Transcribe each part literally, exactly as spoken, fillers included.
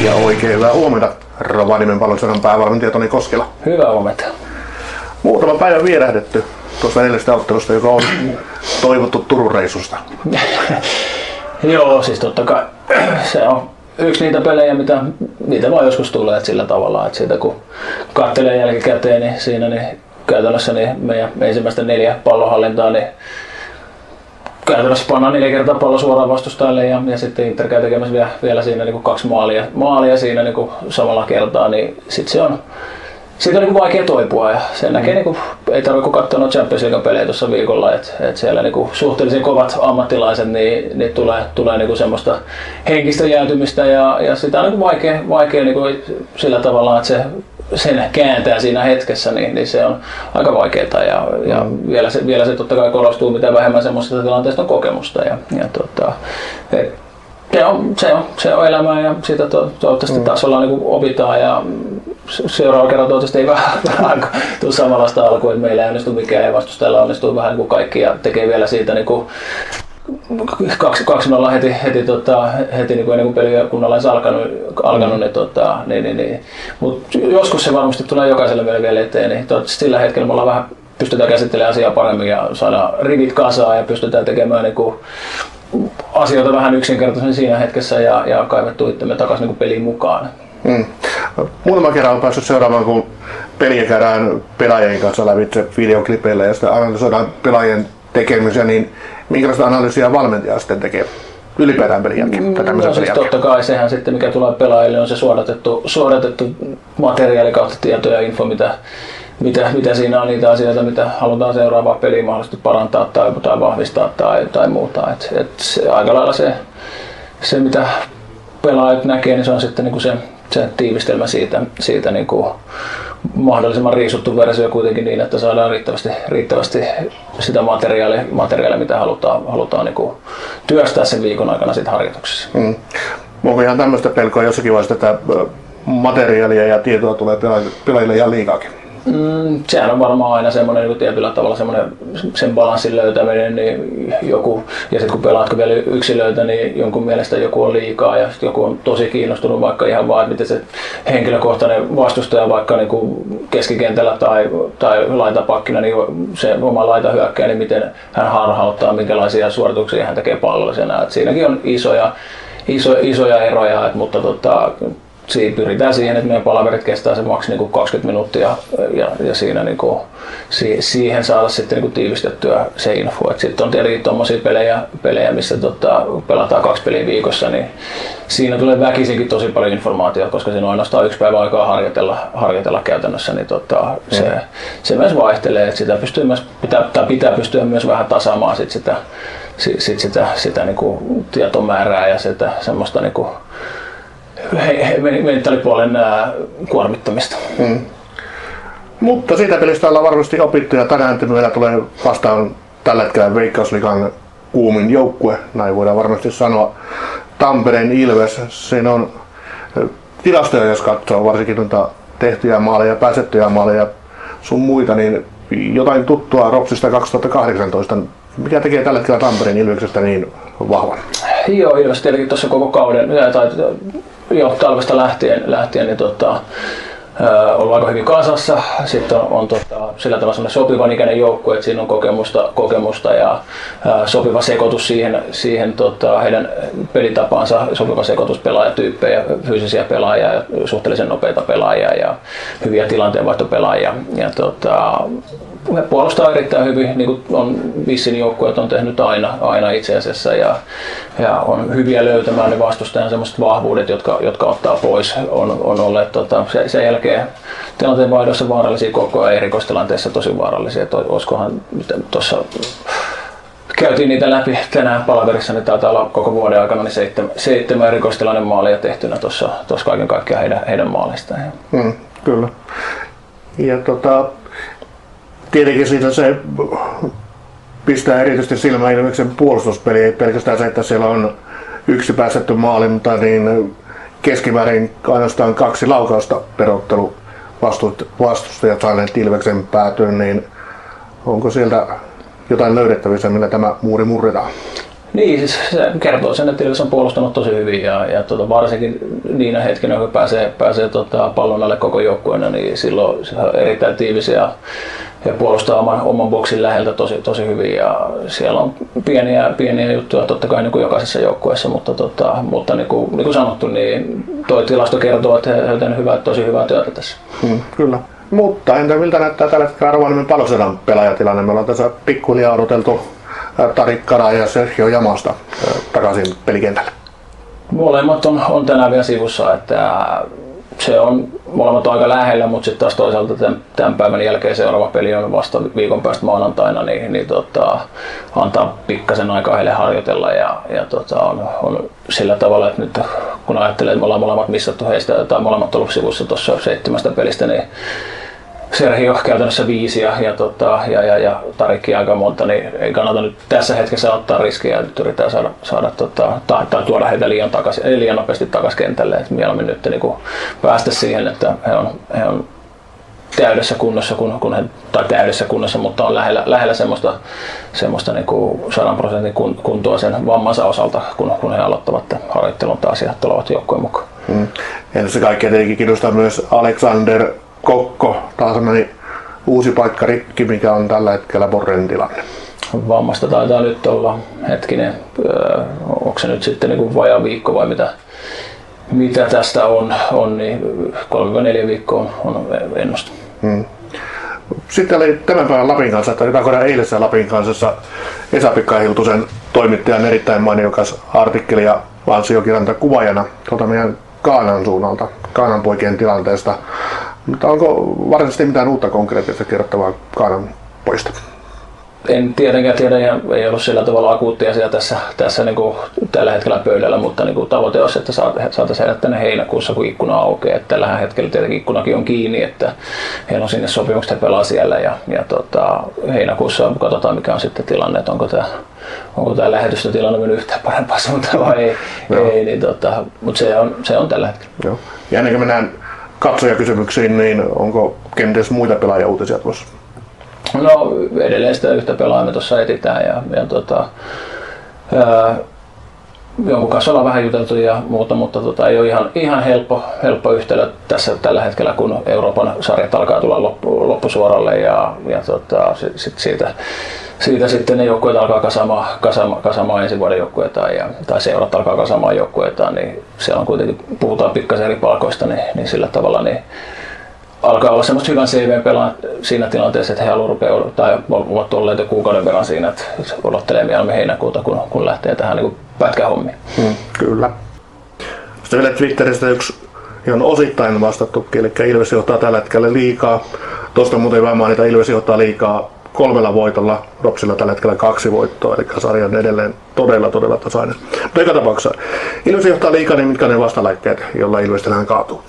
Ja oikein hyvää huomenta, Rovaniemen Palloseuraavan päävalmentaja Toni Koskela. Hyvää huomenta. Muutama päivä vierähdetty tuosta edellisestä ottelusta, joka on toivottu Turun reissusta. Joo, siis totta kai se on yksi niitä pelejä, mitä niitä vaan joskus tulee, että sillä tavalla, että siitä kun katselee jälkikäteen, niin siinä niin käytännössä niin meidän ensimmäistä neljä pallonhallintaa, niin käytännössä pannaan neljä kertaa pallo suoraan vastustajalle ja, ja sitten Inter käy tekemässä vielä, vielä siinä niin kuin kaksi maalia, maalia siinä niin kuin samalla kertaa, niin sitten se on siitä on niin kuin vaikea toipua ja sen näkee, niin kuin, ei tarvitse kun katsoa noita Champions League pelejä tuossa viikolla, että et siellä niin kuin suhteellisen kovat ammattilaiset, niin, niin tulee, tulee niin kuin semmoista henkistä jäätymistä ja, ja sitä on niin kuin vaikea, vaikea niin kuin sillä tavalla, että se sen kääntää siinä hetkessä, niin, niin se on aika vaikeaa ja, ja vielä, se, vielä se totta kai korostuu, mitä vähemmän semmoisesta tilanteesta on kokemusta. Ja, ja tota, et, se, on, se, on, se on elämää ja siitä to, toivottavasti mm. taas ollaan, niin kuin opitaan ja seuraava kerran toivottavasti ei vähän, vähän tule samanlaista alkuun, että meillä ei onnistu mikään ja vastustajalla onnistuu vähän niin kuin kaikki ja tekee vielä siitä niin kuin kaksi nolla heti, heti, tota, heti niin kuin ennen kuin peli kunnolla olisi alkanut, alkanut mm. niin, tota, niin, niin, niin. Mut joskus se varmasti tulee jokaiselle meille vielä eteen, niin sillä hetkellä me ollaan vähän pystytään käsittelemään asiaa paremmin ja saadaan rivit kasaan ja pystytään tekemään niin kuin asioita vähän yksinkertaisen siinä hetkessä ja, ja kaivettua itsemme takaisin niin peliin mukaan. Mm. Muutama kerran on päässyt seuraamaan, kun peliä käydään pelaajien kanssa lävitse videoklipeillä ja sitä analysoidaan pelaajien tekemisiä, niin minkälaista analyysiä valmentaja sitten tekee ylipäätään pelin jälkeen? No siis totta kai sehän sitten mikä tulee pelaajille on se suodatettu, suodatettu materiaali kautta tieto ja info, mitä, mitä, mitä siinä on niitä asioita, mitä halutaan seuraavaa peliä mahdollisesti parantaa tai, tai vahvistaa tai, tai muuta. Et, et se, aika lailla se, se mitä pelaajat näkee, niin se on sitten niinku se, se tiivistelmä siitä, siitä niinku mahdollisimman riisuttu versio kuitenkin niin, että saadaan riittävästi, riittävästi sitä materiaalia, materiaalia mitä halutaan, halutaan niinku työstää sen viikon aikana sit harjoituksessa. Mm. Onko ihan tämmöistä pelkoa jossakin vaiheessa, että materiaalia ja tietoa tulee pelaajille ihan liikaakin? Mm, sehän on varmaan aina semmoinen niin tietyllä tavalla semmoinen sen balanssin löytäminen, niin joku, ja sitten kun pelaatko vielä yksilöitä, niin jonkun mielestä joku on liikaa ja sitten joku on tosi kiinnostunut vaikka ihan vaan, että miten se henkilökohtainen vastustaja vaikka niin kuin keskikentällä tai, tai laitapakkina, niin se oma laita hyökkää, niin miten hän harhauttaa, minkälaisia suorituksia hän tekee pallollisena. Et siinäkin on isoja, iso, isoja eroja, et, mutta tota, siinä pyritään siihen, että meidän palaverit kestää se maks niinku kaksikymmentä minuuttia ja, ja siinä niinku, si, siihen saada sitten niinku tiivistettyä se info. Sitten on tietenkin tommosia pelejä, pelejä missä tota, pelataan kaksi peliä viikossa, niin siinä tulee väkisinkin tosi paljon informaatiota, koska siinä on ainoastaan yksi päivä aikaa harjoitella, harjoitella käytännössä, niin tota, se, mm. se myös vaihtelee, että sitä pystyy myös, pitää, pitää pystyä myös vähän tasaamaan sit sitä, sit sitä, sitä, sitä niinku tietomäärää ja sitä semmoista niinku mentaalipuolen kuormittamista. Hmm. Mutta siitä pelistä ollaan varmasti opittu ja tänään meillä tulee vastaan tällä hetkellä Veikkausliigan kuumin joukkue, näin voidaan varmasti sanoa. Tampereen Ilves, siinä on tilastoja, jos katsoo varsinkin noita tehtyjä maaleja, pääsettyjä maaleja sun muita, niin jotain tuttua Ropsista kaksituhattakahdeksantoista. Mikä tekee tällä hetkellä Tampereen Ilveksestä niin vahvan? Joo, Ilves tietenkin tuossa koko kauden, tai jo talvesta lähtien, lähtien niin tota, ollut aika hyvin kasassa. Sitten on, on tota, sillä tavalla semmoinen sopivan ikäinen joukkue, että siinä on kokemusta, kokemusta ja ää, sopiva sekoitus siihen, siihen tota, heidän pelitapaansa, sopiva sekoitus pelaajatyyppejä, fyysisiä pelaajia ja suhteellisen nopeita pelaajia ja hyviä tilanteenvaihtopelaajia. Ja, tota, he puolustaa erittäin hyvin, niin kuin on Vissin joukkueet on tehnyt aina, aina itse asiassa ja, ja on hyviä löytämään ne vastustajan semmoiset vahvuudet, jotka, jotka ottaa pois. On, on olleet tota, sen, sen jälkeen tilanteenvaihdossa vaarallisia koko ajan, erikoistilanteessa tosi vaarallisia. Et olisikohan tuossa käytiin niitä läpi tänään palaverissa, niin taitaa olla koko vuoden aikana niin seitsemän, seitsemän erikoistilanne maalia tehtynä tuossa kaiken kaikkiaan heidän, heidän maalistaan. Hmm, kyllä. Ja tota, tietenkin siitä se pistää erityisesti silmään Ilveksen puolustuspeli, ei pelkästään se, että siellä on yksi päästetty maali, mutta niin keskimäärin ainoastaan kaksi laukausta per ottelu vastustajat saaneet Ilveksen päätyyn, niin onko sieltä jotain löydettävissä, millä tämä muuri murretaan? Niin, siis se kertoo sen, että Ilves on puolustanut tosi hyvin ja, ja tota, varsinkin niinä hetkinä, kun pääsee, pääsee tota, pallon alle koko joukkueena, niin silloin se on erittäin tiivis ja, ja puolustaa oman, oman boksin läheltä tosi, tosi hyvin. Ja siellä on pieniä, pieniä juttuja totta kai niin kuin jokaisessa joukkueessa, mutta, tota, mutta niin, kuin, niin kuin sanottu, niin tuo tilasto kertoo, että he ovat tehneet hyvää, tosi hyvää työtä tässä. Hmm, kyllä. Mutta entä miltä näyttää tällä hetkellä Rovaniemen Palosedan pelaajatilanne? Me ollaan tässä pikkuhiljaa odoteltu Tarik Kara ja Sergio Jamasta takaisin pelikentälle. Molemmat on, on tänään vielä sivussa, että se on molemmat aika lähellä, mutta sitten taas toisaalta tämän, tämän päivän jälkeen seuraava peli on vasta viikon päästä maanantaina, niin, niin tota, antaa pikkasen aikaa heille harjoitella ja, ja tota, on, on sillä tavalla, että nyt kun ajattelee, että me ollaan molemmat missattu heistä tai molemmat ollut sivussa tuossa seitsemästä pelistä, niin Sergio käytännössä viisi ja, ja, tota, ja, ja, ja Tarikki aika monta, niin ei kannata nyt tässä hetkessä ottaa riskejä. Nyt yritetään saada, saada tota, tai, tai tuoda heitä liian, takaisin, ei liian nopeasti takaisin kentälle. Et mieluummin nyt niin kuin päästä siihen, että he on, he on täydessä kunnossa, kun, kun he, tai täydessä kunnossa, mutta on lähellä, lähellä semmoista, semmoista niin kuin sadan prosentin kuntoa sen vammansa osalta, kun, kun he aloittavat harjoittelun taas ja tulevat joukkueen mukaan. Hmm. Entä se kaikki tietenkin kiinnostaa myös Alexander Kokko, taas on uusi paikka rikki, mikä on tällä hetkellä Borren tilanne. Vammasta taitaa nyt olla hetkinen, öö, onko se nyt sitten niin vajaa viikko vai mitä, mitä tästä on, on niin kolme neljä viikkoa on ennustu. Hmm. Sitten oli tämän päivän Lapin kanssa, että hyvä eilisessä Lapin kanssa Esa-Pekka Hiltusen toimittajan erittäin mainiokas artikkeli ja ansiokirjanta kuvaajana tuota meidän Ghanan suunnalta, Ghanan poikien tilanteesta. Mutta onko varsinaisesti mitään uutta konkreettista kerrottavaa Ghanan pojista? En tietenkään tiedä ja ei ollut sillä tavalla akuutti asia tässä, tässä niin kuin tällä hetkellä pöydällä, mutta niin kuin tavoite olisi, että saataisiin heidät tänne heinäkuussa, kun ikkuna aukeaa. Että tällä hetkellä tietenkin ikkunakin on kiinni, että heillä on sinne sopimukset, he pelaa siellä ja, ja tota, heinäkuussa katsotaan mikä on sitten tilanne, että onko tämä onko tämä lähetystötilanne mennyt yhtään parempaan suuntaan vai ei, ei niin tota, mutta se on, se on tällä hetkellä. Joo. Ja ennen kuin mennään katsojakysymyksiin, niin onko kenties muita pelaajauutisia tuossa? No edelleen sitä yhtä pelaajaa me tuossa etsitään ja, ja tota, ää, jonkun kanssa ollaan vähän juteltu ja muuta, mutta tota, ei ole ihan, ihan helppo, helppo yhtälö tässä tällä hetkellä, kun Euroopan sarjat alkaa tulla loppu, loppusuoralle ja, ja tota, sit, sit siitä, siitä sitten ne joukkueet alkaa kasaamaan, kasaamaan, kasaamaan ensi vuoden joukkueetaan ja, tai seurat alkaa kasaamaan joukkueetaan, niin siellä on kuitenkin, puhutaan pikkasen eri palkoista, niin, niin sillä tavalla niin alkaa olla semmoista hyvän C V-pelaa siinä tilanteessa, että he haluavat rupea, tai ovat olleet jo kuukauden verran siinä, että odottelee mieluummin heinäkuuta, kun, kun lähtee tähän niin pätkähommiin. Hmm, kyllä. Sitten vielä Twitteristä yksi ihan osittain vastattukin, eli Ilves johtaa tällä hetkellä liikaa. Tuosta muuten vähän mainita, Ilves johtaa liikaa kolmella voitolla, Ropsilla tällä hetkellä kaksi voittoa, eli sarja on edelleen todella, todella tasainen. Mutta joka tapauksessa, Ilves johtaa liikaa, niin mitkä on ne vastalääkkeet, joilla Ilves tänään kaatuu?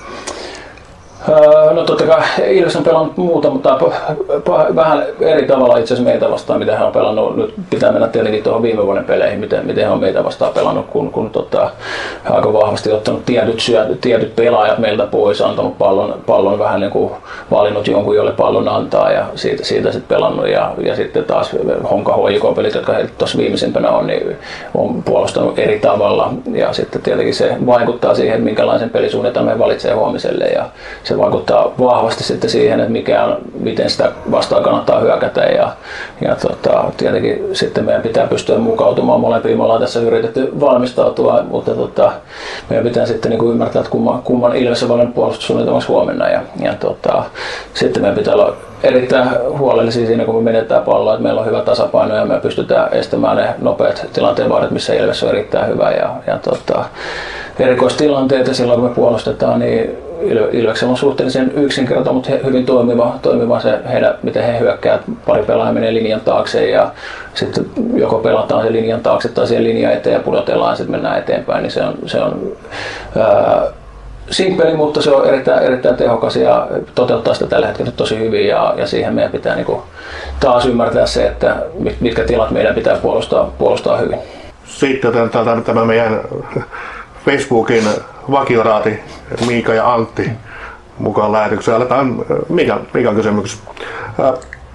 No totta kai Ilves on pelannut muuta, mutta vähän eri tavalla itse asiassa meitä vastaan, mitä he on pelannut. Nyt pitää mennä tietenkin tuohon viime vuoden peleihin, miten, miten he on meitä vastaan pelannut, kun, kun tota, he aika vahvasti ottanut tietyt, syöt, tietyt pelaajat meiltä pois, antanut pallon, pallon vähän niin kuin valinnut jonkun, jolle pallon antaa ja siitä, siitä sitten pelannut. Ja, ja sitten taas Honka H J K-pelit, jotka heillä tuossa viimeisimpänä on, niin on puolustanut eri tavalla. Ja sitten tietenkin se vaikuttaa siihen, minkälaisen pelisuunnitelman he valitsee huomiselle. Ja se vaikuttaa vahvasti sitten siihen, että mikä on, miten sitä vastaan kannattaa hyökätä ja, ja tota, tietenkin sitten meidän pitää pystyä mukautumaan molempiin. Me ollaan tässä yritetty valmistautua, mutta tota, meidän pitää sitten niin kuin ymmärtää, että kumman, kumman Ilves on valinnut puolustussuunnitelmaksi huomenna ja, ja tota, sitten meidän pitää olla erittäin huolellisia siinä, kun me menetään palloa, että meillä on hyvä tasapaino ja me pystytään estämään ne nopeat tilanteenvaihdot, missä Ilves on erittäin hyvä ja, ja tota, erikoistilanteet ja silloin kun me puolustetaan, niin Ilveksellä on suhteellisen yksinkertainen, mutta hyvin toimiva, toimiva se heidän, miten he hyökkäävät. Pari pelaajaa menee linjan taakse ja sitten joko pelataan se linjan taakse tai siihen linjan eteen ja pudotellaan ja sitten mennään eteenpäin. Niin se on, se on ää, simppeli, mutta se on erittäin, erittäin tehokas ja toteuttaa sitä tällä hetkellä tosi hyvin ja, ja siihen meidän pitää niin kuin taas ymmärtää se, että mitkä tilat meidän pitää puolustaa, puolustaa hyvin. Sitten otetaan tämä meidän Facebookin vakioraati Miika ja Antti mukaan lähetykseen. Aletaan Miikan, Miikan kysymyksessä.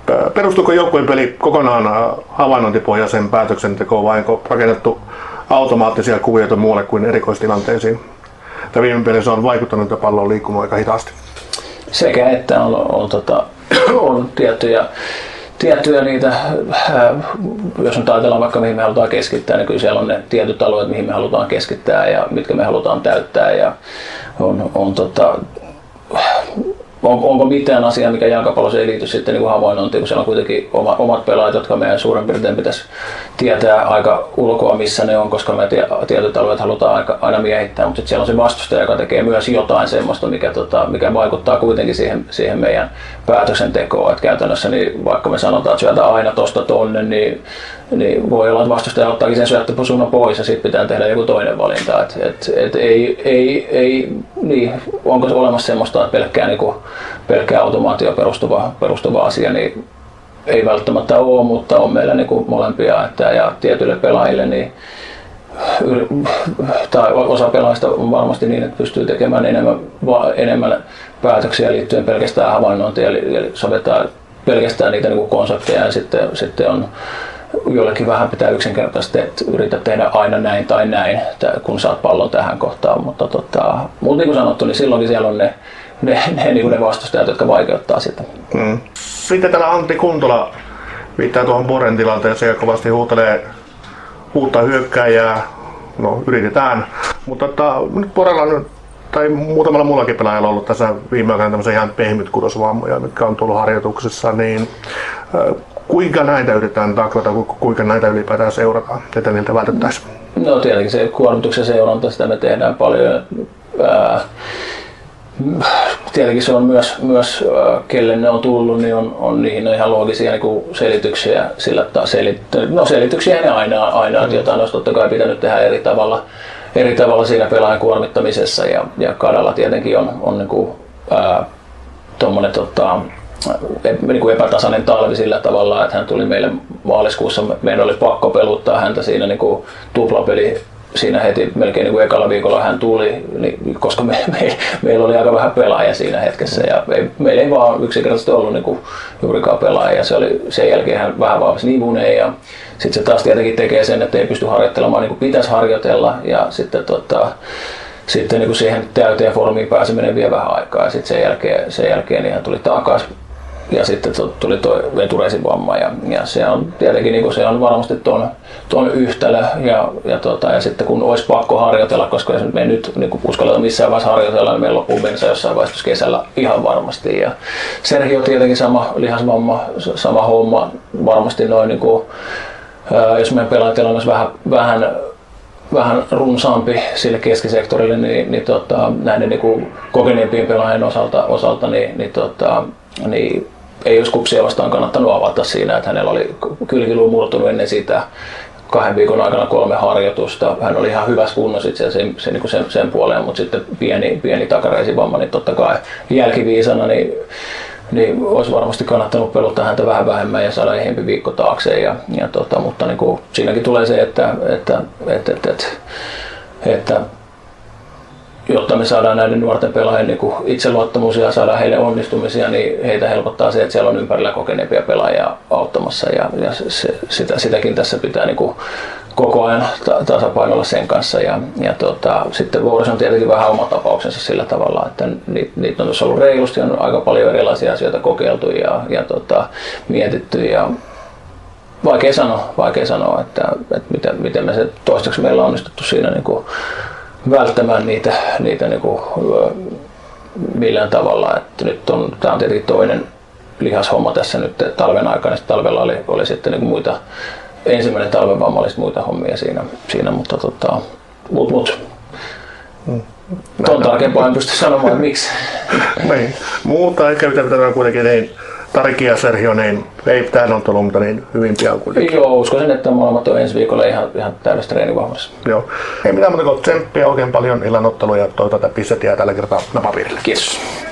Perustuuko joukkueen peli kokonaan havainnointipohjaisen päätöksentekoon vai onko rakennettu automaattisia kuvioita muualle kuin erikoistilanteisiin? Tämä viime pelissä on vaikuttanut, että pallo on liikkumaan aika hitaasti. Sekä että on, on, on, tota, on tiettyjä, tiettyjä niitä, ää, jos nyt ajatellaan vaikka mihin me halutaan keskittää, niin kyllä siellä on ne tietyt alueet, mihin me halutaan keskittää ja mitkä me halutaan täyttää. Ja on, on, tota, on, onko mitään asiaa, mikä jalkapallossa ei liity sitten niin havainnointiin, kun siellä on kuitenkin oma, omat pelaajat, jotka meidän suurin piirtein pitäisi tietää aika ulkoa, missä ne on, koska me tietyt alueet halutaan aika, aina miehittää, mutta sitten siellä on se vastustaja, joka tekee myös jotain semmoista, mikä, tota, mikä vaikuttaa kuitenkin siihen, siihen meidän päätöksentekoon. Et käytännössä niin vaikka me sanotaan, että syötä aina tosta tonne, niin, niin voi olla, että vastustaja ottaakin sen syöttösuunnan pois ja sitten pitää tehdä joku toinen valinta. Et, et, et ei, ei, ei, niin, onko se olemassa semmoista, että pelkkää, niin kuin, pelkkää automaatio perustuva, perustuva asia, niin ei välttämättä ole, mutta on meillä niin kuin molempia, että ja tietyille pelaajille niin, tai osa pelaajista on varmasti niin, että pystyy tekemään enemmän, enemmän päätöksiä liittyen pelkästään havainnointiin, eli, eli sovitaan pelkästään niitä niin kuin konsepteja ja sitten, sitten on joillekin vähän pitää yksinkertaisesti, että yritä tehdä aina näin tai näin, kun saat pallon tähän kohtaan, mutta, tota, mutta niin kuin sanottu, niin silloinkin siellä on ne, ne, ne, niin ne vastustajat, jotka vaikeuttaa sitä. Mm. Sitten täällä Antti Kuntola viittaa tuohon Boren tilanteeseen ja kovasti huutelee uutta hyökkääjää. No yritetään, mutta tota, nyt Borella on, tai muutamalla muullakin pelaajalla on ollut tässä viime aikoina tämmöisiä ihan pehmyt kudosvammoja, mitkä on tullut harjoituksessa, niin äh, kuinka näitä yritetään taklata, kuinka näitä ylipäätään seurataan, että niiltä vältettäisiin? No tietenkin se kuormituksen seuranta, sitä me tehdään paljon. Ää, Tietenkin se on myös, myös kelle ne on tullut, niin on, on niihin on ihan loogisia niin selityksiä. Sillä, selit, no selityksiä ne aina, aina että jotain olisi totta kai pitänyt tehdä eri tavalla, eri tavalla siinä pelaajan kuormittamisessa. Ja, ja Kadalla tietenkin on, on niin kuin, ää, tommonen, tota, niin kuin epätasainen talvi sillä tavalla, että hän tuli meille maaliskuussa, meidän oli pakko peluttaa häntä siinä niin kuin tuplapeli. Siinä heti melkein niin kuin ekalla viikolla hän tuli, niin, koska me, me, meillä oli aika vähän pelaajia siinä hetkessä ja ei, meillä ei vaan yksinkertaisesti ollut niin kuin juurikaan pelaajia. Se oli, sen jälkeen hän vähän vahvasi nivuneen ja sitten se taas tietenkin tekee sen, että ei pysty harjoittelemaan niin kuin pitäisi harjoitella ja sitten, tota, sitten niin kuin siihen täyteen formiin pääseminen vie vähän aikaa ja sitten sen jälkeen, sen jälkeen niin hän tuli takaisin. Ja sitten tuli tuo vetureisin vamma ja, ja se on tietenkin niin se on varmasti tuon, tuon yhtälö ja, ja, tota, ja sitten kun olisi pakko harjoitella, koska jos me ei nyt niin uskalleta missään vaiheessa harjoitella, niin meillä loppuu bensa jossain vaiheessa kesällä ihan varmasti. Ja Sergio tietenkin sama lihasvamma, sama homma varmasti noin, niin kuin, ää, jos meidän pelaajatilanne olisi vähän, vähän vähän runsaampi sille keskisektorille, niin, niin tota, näiden niin kuin kokeneempien pelaajien osalta, osalta niin, niin, tota, niin ei olisi Kupsia vastaan kannattanut avata siinä, että hänellä oli kylkiluu murtunut ennen sitä kahden viikon aikana kolme harjoitusta. Hän oli ihan hyvässä kunnossa itse asiassa sen, sen, sen, sen puoleen, mutta sitten pieni, pieni takareisivamma, niin totta kai jälkiviisana niin, niin olisi varmasti kannattanut peluttaa häntä vähän vähemmän ja saada ehempi viikko taakse. Ja, ja tota, mutta niin kuin, siinäkin tulee se, että, että, että, että, että, että jotta me saadaan näiden nuorten pelaajien niin itseluottamus ja saadaan heille onnistumisia, niin heitä helpottaa se, että siellä on ympärillä kokeneempia pelaajia auttamassa. Ja, ja se, sitä, sitäkin tässä pitää niin kuin koko ajan tasapainolla sen kanssa. Ja, ja tota, sitten Vuoris on tietenkin vähän oma tapauksensa sillä tavalla, että niitä, niitä on ollut reilusti, on aika paljon erilaisia asioita kokeiltu ja, ja tota, mietitty. Ja vaikea sanoa, vaikea sanoa että, että miten, miten me se toistaiseksi meillä on onnistuttu siinä niin kuin välttämään niitä, niitä niin kuin, millään tavalla. Että nyt on, tämä on tietenkin toinen lihashomma tässä nyt talven aikana. Sitten talvella oli, oli sitten niin kuin muita, ensimmäinen talven vamma oli muita hommia siinä, siinä mutta tota, mut, mut. Mm. Tuon tarkempaa en pysty sanomaan, että miksi. Niin. Muuta ehkä mitä pitää kuitenkin niin Tarki ja Sergio, niin ei täällä on tullut, mutta niin hyvin pian kuitenkin. Joo, uskoisin, että molemmat on ensi viikolla ihan, ihan täydessä treenivahvuudessa. Joo. Ei mitään muuta kuin tsemppiä oikein paljon illan ottelua ja toivotaan, että pistet jää tällä kertaa napapiirille. Kiitos.